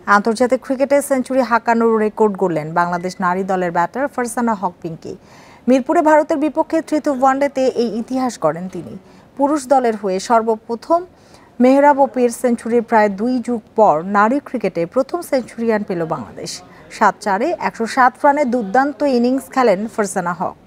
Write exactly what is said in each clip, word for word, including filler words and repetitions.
আন্তর্জাতিক ক্রিকেটে century হাঁকানোর record গড়লেন বাংলাদেশ নারী দলের ব্যাটার ফারজানা হক পিঙ্কি। মিরপুরে ভারতের বিপক্ষে তৃতীয় ওয়ানডেতে এই ইতিহাস গড়েন তিনি। পুরুষ দলের হয়ে সর্বপ্রথম মেহরাব ওপির সেঞ্চুরির প্রায় দুই যুগ পর নারী ক্রিকেটে প্রথম সেঞ্চুরিয়ান পেল বাংলাদেশ। সাত চারে একশো সাত রানে দুর্দান্ত ইনিংস খেলেন ফারজানা হক।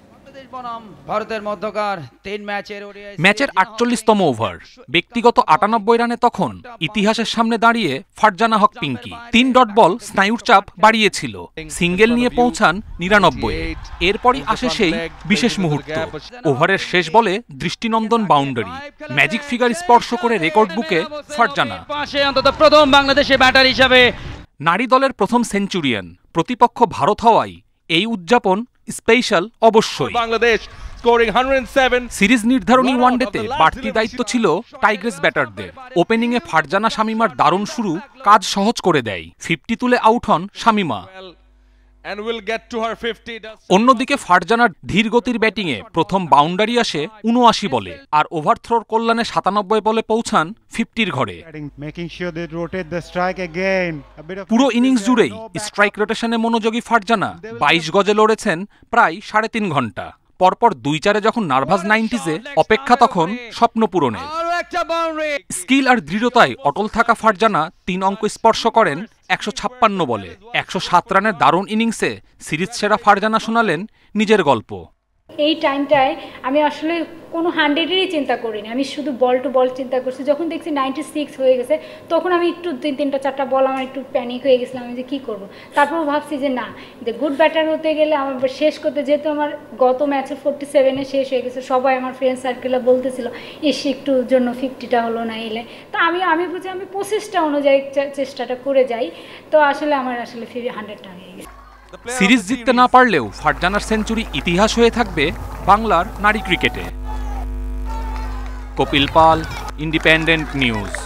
ম্যাচের আটচল্লিশতম ওভার, ব্যক্তিগত আটানব্বই রানে তখন ইতিহাসের সামনে দাঁড়িয়ে ফারজানা হক পিঙ্কি তিন ডট বল স্নায়ুর চাপ বাড়িয়েছিল, সিঙ্গেল নিয়ে পৌঁছান নিরানব্বই। এরপরই আসে সেই বিশেষ মুহূর্ত, ওভারের শেষ বলে দৃষ্টিনন্দন বাউন্ডারি, ম্যাজিক ফিগার স্পর্শ করে রেকর্ড বুকে ফারজানা। প্রথম বাংলাদেশের ব্যাটার হিসাবে নারী দলের প্রথম সেঞ্চুরিয়ান, প্রতিপক্ষ ভারত হওয়ায় এই উদযাপন স্পেশাল অবশ্যই। বাংলাদেশ স্কোরিং একশো সাত। সিরিজ নির্ধারণী ওয়ানডেতে বাড়তি দায়িত্ব ছিল টাইগ্রেস ব্যাটারদের। ওপেনিংয়ে ফারজানা শামিমার দারুণ শুরু কাজ সহজ করে দেয়, ফিফটি তুলে আউট হন শামিমা। অন্যদিকে ফারজানার ধীরগতির ব্যাটিংয়ে প্রথম বাউন্ডারি আসে উনআশি বলে, আর ওভারথ্রোর কল্যাণে সাতানব্বই বলে পৌঁছান ফিফটির ঘরে। পুরো ইনিংস জুড়েই স্ট্রাইক রোটেশনে মনোযোগী ফারজানা বাইশ গজে লড়েছেন প্রায় সাড়ে তিন ঘন্টা। পরপর দুই চারে যখন নার্ভাস নাইনটিজে অপেক্ষা তখন স্বপ্ন পূরণের। স্কিল আর দৃঢ়তায় অটল থাকা ফারজানা তিন অঙ্ক স্পর্শ করেন একশো ছাপ্পান্ন বলে। একশো সাত রানের দারুণ ইনিংসে সিরিজ সেরা ফারজানা শোনালেন নিজের গল্প। এই টাইমটায় আমি আসলে কোনো হান্ড্রেডেরই চিন্তা করিনি, আমি শুধু বল টু বল চিন্তা করছি। যখন দেখছি নাইনটি সিক্স হয়ে গেছে তখন আমি একটু তিন তিনটা চারটা বল আমার একটু প্যানিক হয়ে গেছিলাম, আমি যে কী করবো। তারপর ভাবছি যে না, যে গুড ব্যাটার হতে গেলে আমার শেষ করতে, যেহেতু আমার গত ম্যাচে ফোর্টি সেভেনে শেষ হয়ে গেছে, সবাই আমার ফ্রেন্ড সার্কেলে বলতেছিল এসে একটু জন্য ফিফটিটা হলো না এলে। তো আমি আমি বুঝি আমি পঁচিশটা অনুযায়ী চেষ্টাটা করে যাই, তো আসলে আমার আসলে ফিফটি হান্ড্রেডটা হয়ে গেছে। সিরিজ জিততে না পারলেও ফারজানার সেঞ্চুরি ইতিহাস হয়ে থাকবে বাংলার নারী ক্রিকেটে। Kapil Pal, independent news.